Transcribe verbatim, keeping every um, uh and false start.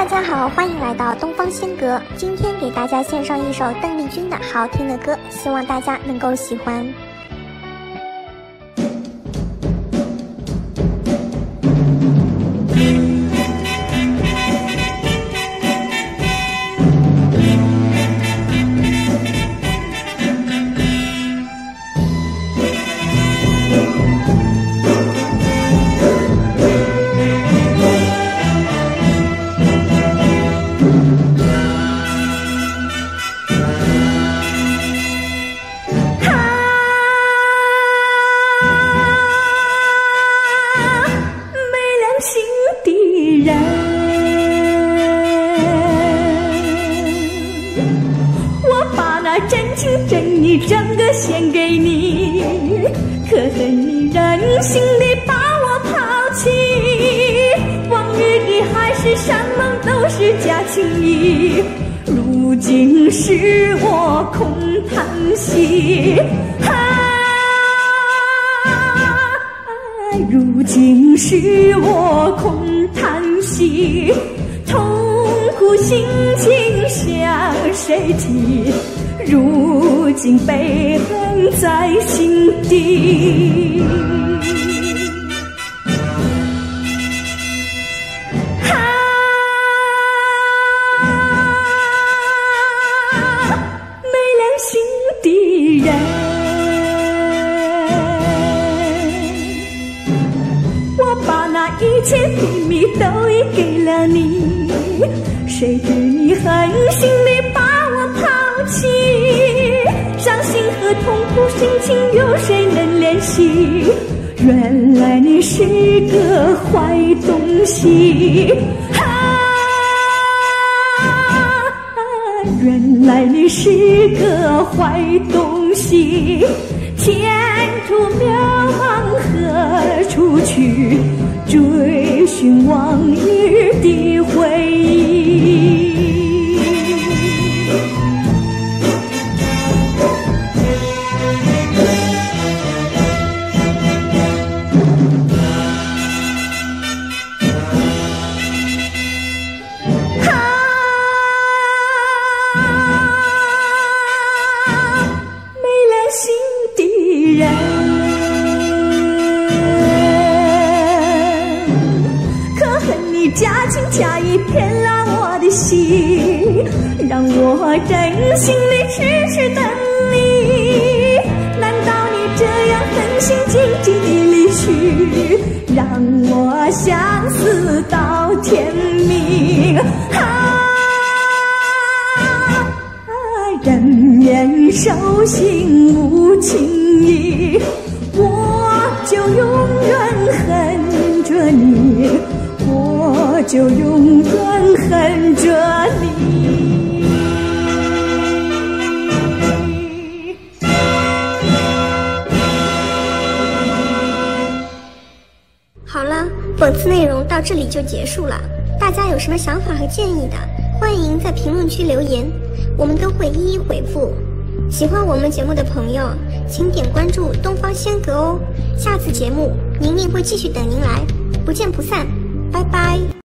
家好，欢迎来到东方仙阁。今天给大家献上一首邓丽君的好听的歌，希望大家能够喜欢。 真情真意整个献给你，可恨你任性地把我抛弃。往日的海誓山盟都是假情意，如今是我空叹息。啊，如今是我空叹息，痛苦心情向谁提？如今悲恨在心底，啊，没良心的人，我把那一切秘密都已给了你，谁知你狠心地把我抛弃。伤心和痛苦心情有谁能怜惜？原来你是个坏东西，啊，原来你是个坏东西。前途渺茫何处去？追寻往日的回忆。假情假意骗了我的心，让我真心地痴痴等你。难道你这样狠心尽地离去，让我相思到天明？啊，人面兽心无情义，我就永远恨着你，我就永远恨着你。 好了，本次内容到这里就结束了。大家有什么想法和建议的，欢迎在评论区留言，我们都会一一回复。喜欢我们节目的朋友，请点关注东方仙阁哦。下次节目宁宁会继续等您来，不见不散。拜拜。